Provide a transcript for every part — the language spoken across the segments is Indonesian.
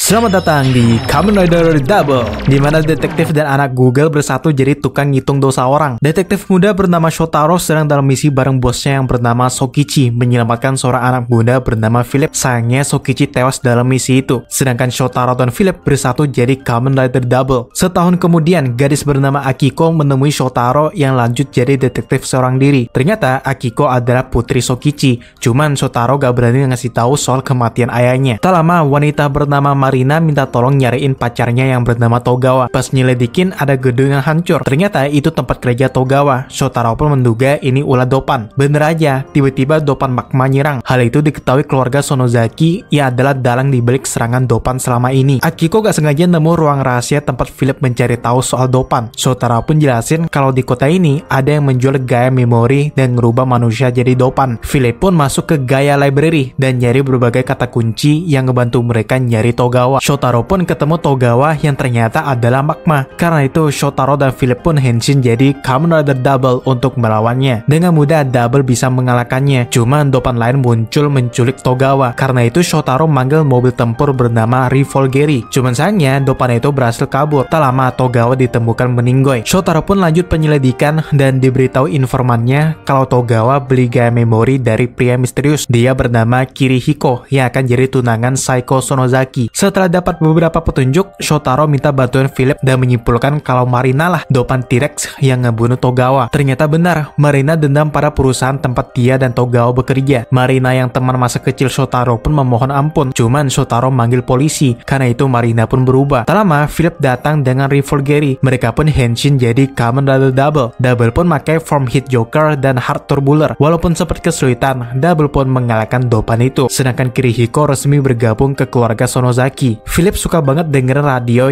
Selamat datang di Kamen Rider Double, di mana detektif dan anak Google bersatu jadi tukang ngitung dosa orang. Detektif muda bernama Shotaro sedang dalam misi bareng bosnya yang bernama Sokichi menyelamatkan seorang anak muda bernama Philip. Sayangnya Sokichi tewas dalam misi itu, sedangkan Shotaro dan Philip bersatu jadi Kamen Rider Double. Setahun kemudian, gadis bernama Akiko menemui Shotaro yang lanjut jadi detektif seorang diri. Ternyata Akiko adalah putri Sokichi, cuman Shotaro gak berani ngasih tahu soal kematian ayahnya. Tak lama, wanita bernama Marina minta tolong nyariin pacarnya yang bernama Togawa. Pas nyelidikin ada gedung yang hancur. Ternyata itu tempat kerja Togawa. Shotaro pun menduga ini ulah Dopan. Bener aja, tiba-tiba Dopan magma nyerang. Hal itu diketahui keluarga Sonozaki yang adalah dalang dibalik serangan Dopan selama ini. Akiko gak sengaja nemu ruang rahasia tempat Philip mencari tahu soal Dopan. Shotaro pun jelasin kalau di kota ini ada yang menjual gaya memori dan ngerubah manusia jadi Dopan. Philip pun masuk ke gaya library dan nyari berbagai kata kunci yang ngebantu mereka nyari Togawa. Shotaro pun ketemu Togawa yang ternyata adalah magma. Karena itu Shotaro dan Philip pun henshin jadi Kamen Rider Double untuk melawannya. Dengan mudah Double bisa mengalahkannya. Cuman Dopan lain muncul menculik Togawa. Karena itu Shotaro manggil mobil tempur bernama Revolgeri. Cuman sayangnya Dopan itu berhasil kabur. Tak lama Togawa ditemukan meninggoy. Shotaro pun lanjut penyelidikan dan diberitahu informannya kalau Togawa beli gaya memori dari pria misterius. Dia bernama Kirihiko yang akan jadi tunangan Saiko Sonozaki. Setelah dapat beberapa petunjuk, Shotaro minta bantuan Philip dan menyimpulkan kalau Marina lah Dopan T-Rex yang ngebunuh Togawa. Ternyata benar, Marina dendam pada perusahaan tempat dia dan Togawa bekerja. Marina yang teman masa kecil Shotaro pun memohon ampun, cuman Shotaro manggil polisi. Karena itu Marina pun berubah. Tak lama, Philip datang dengan Revolgeri. Mereka pun henshin jadi Kamen Rider Double. Double pun pakai form Hit Joker dan Heart Turbular. Walaupun sempat kesulitan, Double pun mengalahkan Dopan itu. Sedangkan Kirihiko resmi bergabung ke keluarga Sonozaki. Philip suka banget dengerin radio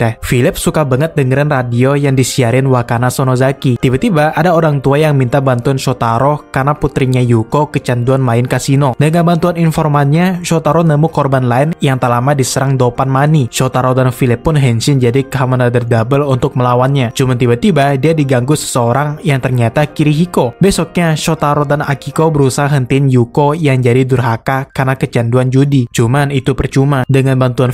yang disiarin Wakana Sonozaki. Tiba-tiba ada orang tua yang minta bantuan Shotaro karena putrinya Yuko kecanduan main kasino. Dengan bantuan informannya, Shotaro nemu korban lain yang tak lama diserang Dopan Mani. Shotaro dan Philip pun henshin jadi Kamen Rider Double untuk melawannya. Cuman tiba-tiba dia diganggu seseorang yang ternyata Kirihiko. Besoknya Shotaro dan Akiko berusaha hentiin Yuko yang jadi durhaka karena kecanduan judi. Cuman itu percuma. Dengan bantuan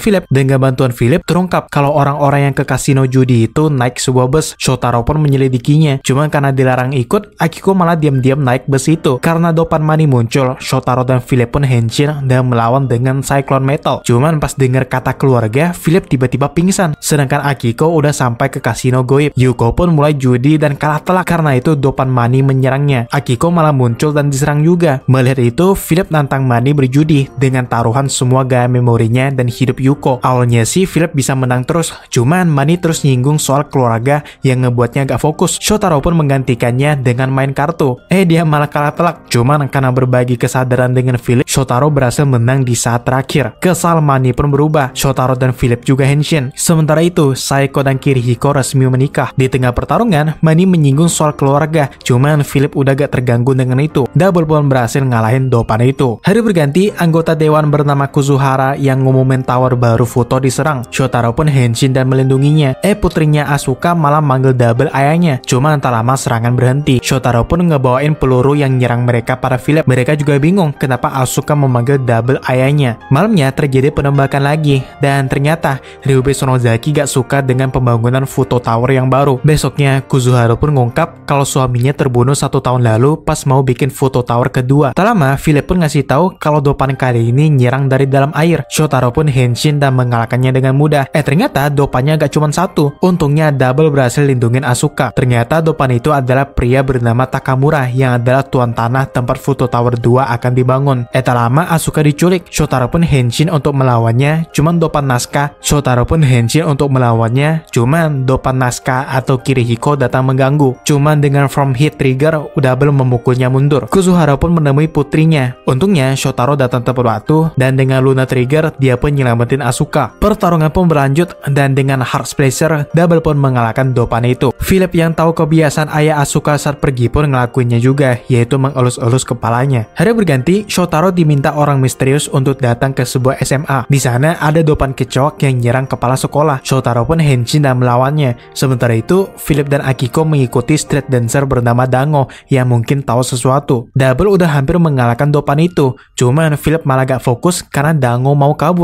Philip terungkap kalau orang-orang yang ke kasino judi itu naik sebuah bus. Shotaro pun menyelidikinya. Cuman karena dilarang ikut, Akiko malah diam-diam naik bus itu. Karena Dopan Mani muncul, Shotaro dan Philip pun henshin dan melawan dengan Cyclone Metal. Cuman pas dengar kata keluarga, Philip tiba-tiba pingsan. Sedangkan Akiko udah sampai ke kasino goib. Yuko pun mulai judi dan kalah telak. Karena itu Dopan Mani menyerangnya. Akiko malah muncul dan diserang juga. Melihat itu, Philip nantang Mani berjudi dengan taruhan semua gaya memorinya dan hidup Yuko. Awalnya sih Philip bisa menang terus, cuman Mani terus nyinggung soal keluarga yang ngebuatnya gak fokus. Shotaro pun menggantikannya dengan main kartu. Dia malah kalah telak. Cuman karena berbagi kesadaran dengan Philip, Shotaro berhasil menang di saat terakhir. Kesal Mani pun berubah. Shotaro dan Philip juga henshin. Sementara itu, Saiko dan Kirihiko resmi menikah. Di tengah pertarungan, Mani menyinggung soal keluarga. Cuman Philip udah gak terganggu dengan itu. Double pun berhasil ngalahin Dopan itu. Hari berganti, anggota dewan bernama Kuzuhara yang ngumumin tower baru foto diserang. Shotaro pun henshin dan melindunginya. Putrinya Asuka malah manggil Double ayahnya. Cuma tak lama serangan berhenti. Shotaro pun ngebawain peluru yang nyerang mereka pada Philip. Mereka juga bingung kenapa Asuka memanggil Double ayahnya. Malamnya terjadi penembakan lagi. Dan ternyata Ryubei Sonozaki gak suka dengan pembangunan foto tower yang baru. Besoknya Kuzuhara pun ngungkap kalau suaminya terbunuh 1 tahun lalu pas mau bikin foto tower kedua. Tak lama Philip pun ngasih tahu kalau Dopan kali ini nyerang dari dalam air. Shotaro pun henshin dan mengalahkannya dengan mudah. Ternyata Dopannya gak cuma satu. Untungnya Double berhasil lindungin Asuka. Ternyata Dopan itu adalah pria bernama Takamura yang adalah tuan tanah tempat foto tower 2 akan dibangun. Tak lama Asuka diculik. Shotaro pun henshin untuk melawannya. Cuman Dopan Naska atau Kirihiko datang mengganggu. Cuman dengan form hit trigger, Double memukulnya mundur. Kuzuhara pun menemui putrinya. Untungnya Shotaro datang tepat waktu dan dengan Luna trigger dia pun nyelamatin Asuka. Pertarungan pun berlanjut dan dengan Heart Splacer, Double pun mengalahkan Dopan itu. Philip yang tahu kebiasaan ayah Asuka saat pergi pun ngelakuinnya juga, yaitu mengelus-elus kepalanya. Hari berganti, Shotaro diminta orang misterius untuk datang ke sebuah SMA. Di sana ada Dopan kecoak yang nyerang kepala sekolah. Shotaro pun henshin dan melawannya. Sementara itu, Philip dan Akiko mengikuti street dancer bernama Dango yang mungkin tahu sesuatu. Double udah hampir mengalahkan Dopan itu. Cuman Philip malah gak fokus karena Dango mau kabur. Ternyata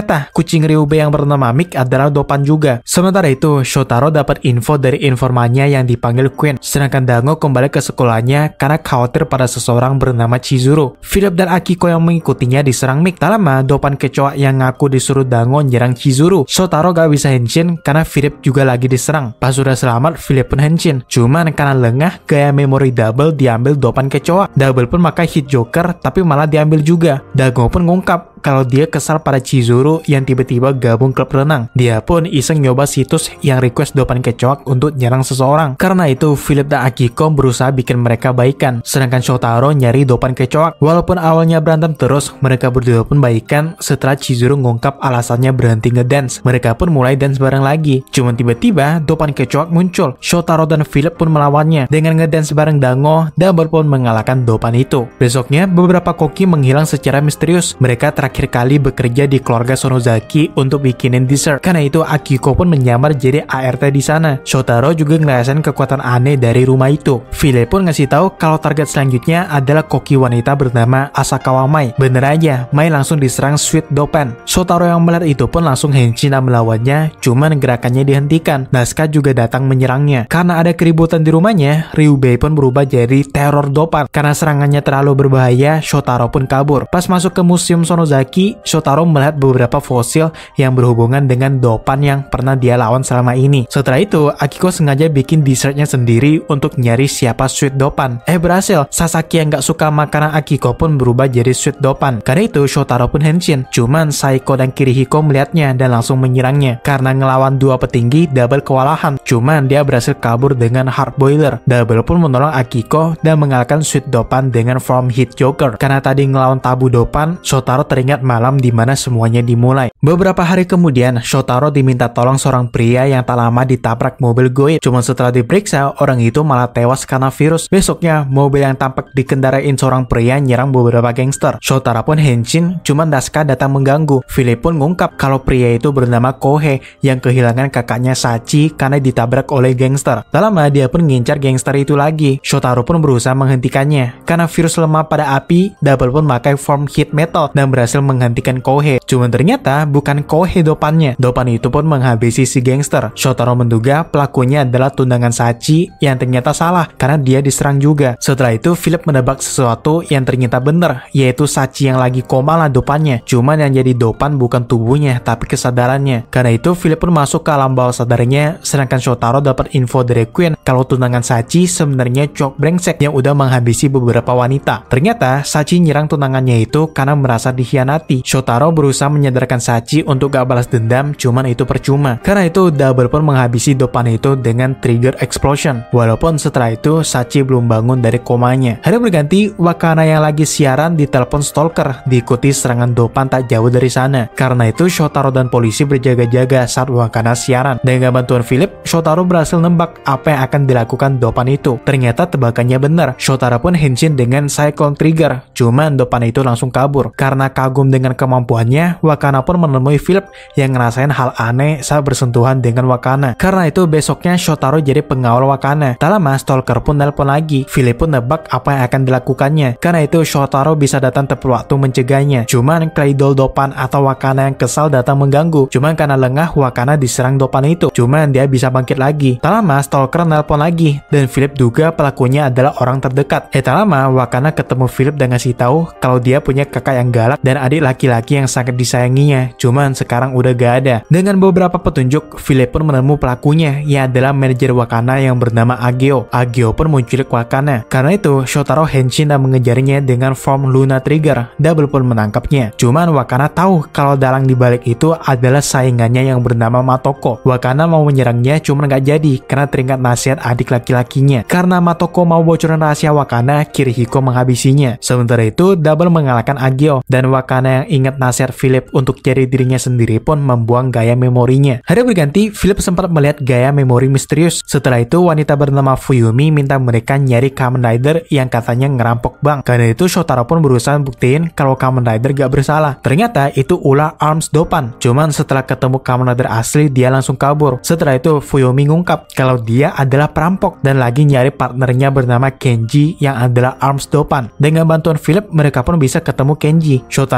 Ternyata kucing Ryubei yang bernama Mick adalah Doppan juga. Sementara itu, Shotaro dapat info dari informannya yang dipanggil Queen. Sedangkan Dango kembali ke sekolahnya karena khawatir pada seseorang bernama Chizuru. Philip dan Akiko yang mengikutinya diserang Mick. Tak lama, Doppan kecoa yang ngaku disuruh Dango nyerang Chizuru. Shotaro gak bisa henshin karena Philip juga lagi diserang. Pas sudah selamat, Philip pun henshin. Cuman karena lengah, gaya memori double diambil Doppan kecoa. Double pun pakai hit joker tapi malah diambil juga. Dango pun ngungkap kalau dia kesal pada Chizuru yang tiba-tiba gabung klub renang. Dia pun iseng nyoba situs yang request Doppan kecoak untuk nyerang seseorang. Karena itu, Philip dan Akiko berusaha bikin mereka baikan. Sedangkan Shotaro nyari Doppan kecoak. Walaupun awalnya berantem terus, mereka berdua pun baikan setelah Chizuru ngungkap alasannya berhenti ngedance. Mereka pun mulai dance bareng lagi. Cuman tiba-tiba Doppan kecoak muncul. Shotaro dan Philip pun melawannya. Dengan ngedance bareng Dango, Double pun mengalahkan Doppan itu. Besoknya, beberapa koki menghilang secara misterius. Mereka terakhir kali bekerja di keluarga Sonozaki untuk bikinin dessert. Karena itu Akiko pun menyamar jadi ART di sana. Shotaro juga ngerasain kekuatan aneh dari rumah itu. Philip pun ngasih tahu kalau target selanjutnya adalah koki wanita bernama Asakawa Mai. Bener aja, Mai langsung diserang Sweet Doppan. Shotaro yang melihat itu pun langsung henshin dan melawannya, cuman gerakannya dihentikan. Naska juga datang menyerangnya. Karena ada keributan di rumahnya, Ryubei pun berubah jadi teror Doppan. Karena serangannya terlalu berbahaya, Shotaro pun kabur. Pas masuk ke museum Sonozaki, Shotaro melihat beberapa fosil yang berhubungan dengan Doppan yang pernah dia lawan selama ini. Setelah itu, Akiko sengaja bikin dessertnya sendiri untuk nyari siapa Sweet Doppan. Berhasil. Sasaki yang gak suka makanan Akiko pun berubah jadi Sweet Doppan. Karena itu, Shotaro pun henshin. Cuman Saiko dan Kirihiko melihatnya dan langsung menyerangnya. Karena ngelawan dua petinggi, Double kewalahan. Cuman dia berhasil kabur dengan Heart Boiler. Double pun menolong Akiko dan mengalahkan Sweet Doppan dengan form Hit Joker. Karena tadi ngelawan tabu Doppan, Shotaro teringat malam di mana semuanya dimulai. Beberapa hari kemudian, Shotaro diminta tolong seorang pria yang tak lama ditabrak mobil goib. Cuma setelah diperiksa, orang itu malah tewas karena virus. Besoknya, mobil yang tampak dikendarain seorang pria nyerang beberapa gangster. Shotaro pun henshin, cuman Naska datang mengganggu. Philip pun ngungkap kalau pria itu bernama Kohei yang kehilangan kakaknya Sachi karena ditabrak oleh gangster. Tak lama, dia pun ngincar gangster itu lagi. Shotaro pun berusaha menghentikannya. Karena virus lemah pada api, Double pun pakai form Hit Metal dan berhasil menghentikan Kohei. Cuman ternyata bukan Kohei Doppannya. Doppan itu pun menghabisi si gangster. Shotaro menduga pelakunya adalah tunangan Sachi yang ternyata salah karena dia diserang juga. Setelah itu Philip menebak sesuatu yang ternyata benar, yaitu Sachi yang lagi koma lah Doppannya. Cuman yang jadi Doppan bukan tubuhnya tapi kesadarannya. Karena itu Philip pun masuk ke alam bawah sadarnya, sedangkan Shotaro dapat info dari Queen kalau tunangan Sachi sebenarnya cowok brengsek yang udah menghabisi beberapa wanita. Ternyata Sachi nyerang tunangannya itu karena merasa dikhianati. Shotaro berusaha menyadarkan Sachi untuk gak balas dendam, cuman itu percuma. Karena itu Double pun menghabisi Doppan itu dengan trigger explosion. Walaupun setelah itu Sachi belum bangun dari komanya. Hari berganti, Wakana yang lagi siaran ditelepon stalker, diikuti serangan Doppan tak jauh dari sana. Karena itu Shotaro dan polisi berjaga-jaga saat Wakana siaran. Dengan bantuan Philip, Shotaro berhasil nembak apa yang akan dilakukan Doppan itu. Ternyata tebakannya benar. Shotaro pun henshin dengan Cyclone Trigger. Cuman Doppan itu langsung kabur. Karena kagum dengan kemampuannya, Wakana pun menemui Philip yang ngerasain hal aneh saat bersentuhan dengan Wakana. Karena itu besoknya Shotaro jadi pengawal Wakana. Tak lama stalker pun nelpon lagi. Philip pun nebak apa yang akan dilakukannya. Karena itu Shotaro bisa datang tepat waktu mencegahnya. Cuman Claydol Doppan atau Wakana yang kesal datang mengganggu. Cuman karena lengah, Wakana diserang Doppan itu. Cuman dia bisa bangkit lagi. Tak lama stalker nelpon lagi dan Philip duga pelakunya adalah orang terdekat. Tak lama Wakana ketemu Philip dan ngasih tahu kalau dia punya kakak yang galak dan adik laki-laki yang sangat disayanginya. Cuman sekarang udah gak ada. Dengan beberapa petunjuk, Philip pun menemukan pelakunya yang adalah manajer Wakana yang bernama Ageo. Ageo pun menculik Wakana. Karena itu Shotaro henshin dan mengejarnya dengan form Luna Trigger. Double pun menangkapnya. Cuman Wakana tahu kalau dalang dibalik itu adalah saingannya yang bernama Matoko. Wakana mau menyerangnya cuman gak jadi karena teringat nasihat adik laki-lakinya. Karena Matoko mau bocorin rahasia Wakana, Kirihiko menghabisinya. Sementara itu Double mengalahkan Ageo dan Wakana yang ingat nasihat Philip untuk cari dirinya sendiri pun membuang gaya memorinya. Hari berganti, Philip sempat melihat gaya memori misterius. Setelah itu wanita bernama Fuyumi minta mereka nyari Kamen Rider yang katanya ngerampok bank. Karena itu Shotaro pun berusaha buktiin kalau Kamen Rider gak bersalah. Ternyata itu ulah Arms Doppan. Cuman setelah ketemu Kamen Rider asli, dia langsung kabur. Setelah itu Fuyumi ngungkap kalau dia adalah perampok dan lagi nyari partnernya bernama Kenji yang adalah Arms Doppan. Dengan bantuan Philip, mereka pun bisa ketemu Kenji. Shotaro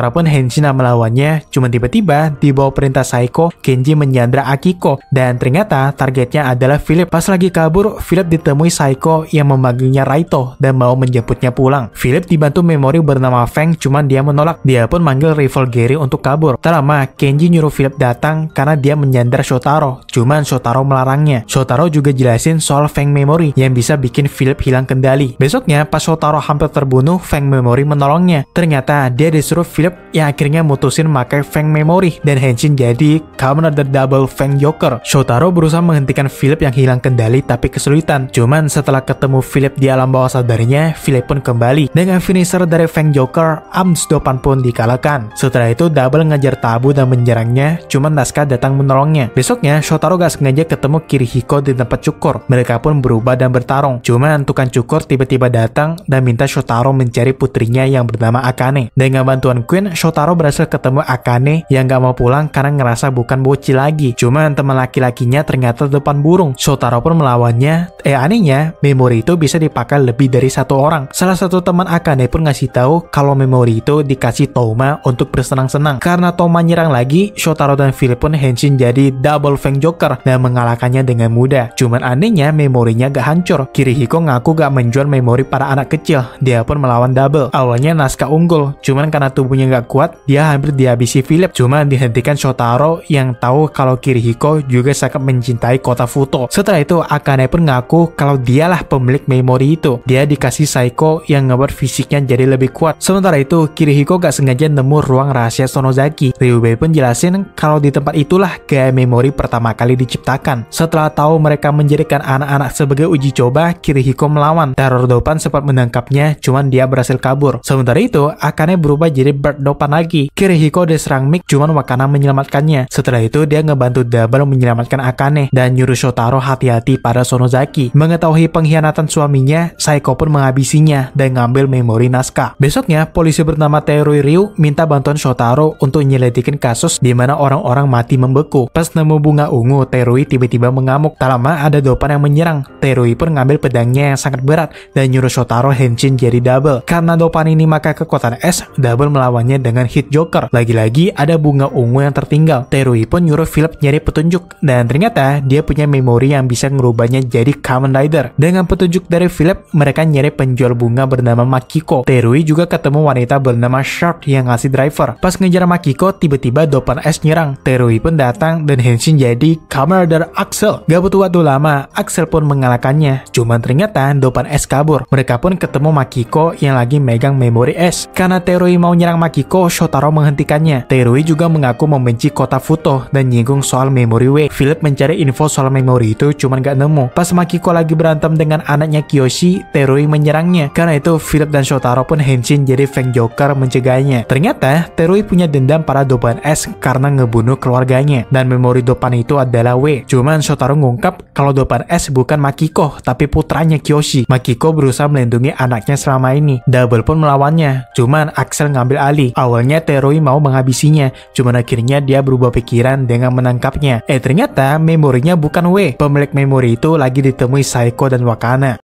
Shotaro pun henshin melawannya, cuman tiba-tiba di bawah perintah Saeko, Kenji menyandra Akiko, dan ternyata targetnya adalah Philip. Pas lagi kabur, Philip ditemui Saeko yang memanggilnya Raito dan mau menjemputnya pulang. Philip dibantu memori bernama Feng, cuman dia menolak. Dia pun manggil rival Gary untuk kabur. Tak lama, Kenji nyuruh Philip datang karena dia menyandar Shotaro, cuman Shotaro melarangnya. Shotaro juga jelasin soal Feng Memory yang bisa bikin Philip hilang kendali. Besoknya, pas Shotaro hampir terbunuh, Feng Memory menolongnya. Ternyata dia disuruh Philip yang akhirnya mutusin pakai Feng Memory dan henshin jadi Kamen Rider Double Feng Joker. Shotaro berusaha menghentikan Philip yang hilang kendali tapi kesulitan. Cuman setelah ketemu Philip di alam bawah sadarnya, Philip pun kembali. Dengan finisher dari Feng Joker, Amsdopan pun dikalahkan. Setelah itu Double ngejar Tabu dan menyerangnya, cuman Naska datang menolongnya. Besoknya, Shotaro gak sengaja ketemu Kirihiko di tempat cukur. Mereka pun berubah dan bertarung. Cuman tukang cukur tiba-tiba datang dan minta Shotaro mencari putrinya yang bernama Akane. Dengan bantuan Queen, Shotaro berhasil ketemu Akane yang gak mau pulang karena ngerasa bukan bocil lagi. Cuman teman laki-lakinya ternyata depan burung. Shotaro pun melawannya. Anehnya, memori itu bisa dipakai lebih dari satu orang. Salah satu teman Akane pun ngasih tahu kalau memori itu dikasih Touma untuk bersenang-senang. Karena Touma nyerang lagi, Shotaro dan Philip pun henshin jadi Double Feng Joker dan mengalahkannya dengan mudah. Cuman anehnya memorinya gak hancur. Kirihiko ngaku gak menjual memori para anak kecil. Dia pun melawan Double. Awalnya Naska unggul, cuman karena tubuhnya gak kuat, dia hampir dihabisi Philip. Cuman dihentikan Shotaro yang tahu kalau Kirihiko juga sangat mencintai kota Futo. Setelah itu Akane pun ngaku kalau dialah pemilik memori itu. Dia dikasih Saeko yang ngebuat fisiknya jadi lebih kuat. Sementara itu Kirihiko gak sengaja nemu ruang rahasia Sonozaki. Ryubei pun jelasin kalau di tempat itulah gaya memori pertama kali diciptakan. Setelah tahu mereka menjadikan anak-anak sebagai uji coba, Kirihiko melawan. Teror Dopan sempat menangkapnya, cuman dia berhasil kabur. Sementara itu Akane berubah jadi Bird Dopan lagi. Kirihiko diserang Mick, cuman Wakana menyelamatkannya. Setelah itu dia ngebantu Double menyelamatkan Akane dan nyuruh Shotaro hati-hati pada Sonozaki. Mengetahui pengkhianatan suaminya, Saeko pun menghabisinya dan ngambil memori Naska. Besoknya, polisi bernama Terui Ryu minta bantuan Shotaro untuk nyelidikin kasus di mana orang-orang mati membeku. Pas nemu bunga ungu, Terui tiba-tiba mengamuk. Tak lama ada Dopan yang menyerang. Terui pun ngambil pedangnya yang sangat berat dan nyuruh Shotaro henshin jadi Double. Karena Dopan ini makai kekuatan es, Double melawannya dengan hit Joker. Lagi-lagi ada bunga ungu yang tertinggal. Terui pun nyuruh Philip nyari petunjuk dan ternyata dia punya memori yang bisa ngerubahnya jadi Kamen Rider. Dengan petunjuk dari Philip, mereka nyari penjual bunga bernama Makiko. Terui juga ketemu wanita bernama Shark yang ngasih driver. Pas ngejar Makiko, tiba-tiba Dopan es nyerang. Terui pun datang dan henshin jadi Kamen Rider Axel. Gak butuh waktu lama, Axel pun mengalahkannya. Cuman ternyata Dopan es kabur. Mereka pun ketemu Makiko yang lagi megang memori es. Karena Terui mau nyerang Makiko, Shotaro menghentikannya. Terui juga mengaku membenci kota Futo dan nyinggung soal memori W. Philip mencari info soal memori itu cuman gak nemu. Pas Makiko lagi berantem dengan anaknya Kiyoshi, Terui menyerangnya. Karena itu Philip dan Shotaro pun henshin jadi Feng Joker mencegahnya. Ternyata Terui punya dendam pada Dopan S karena ngebunuh keluarganya dan memori Dopan itu adalah W. Cuman Shotaro ngungkap kalau Dopan S bukan Makiko tapi putranya Kiyoshi. Makiko berusaha melindungi anaknya selama ini. Double pun melawannya. Cuman Axel ngambil alih. Awalnya Terui mau menghabisinya, cuman akhirnya dia berubah pikiran dengan menangkapnya. Ternyata memorinya bukan W. Pemilik memori itu lagi ditemui Saeko dan Wakana.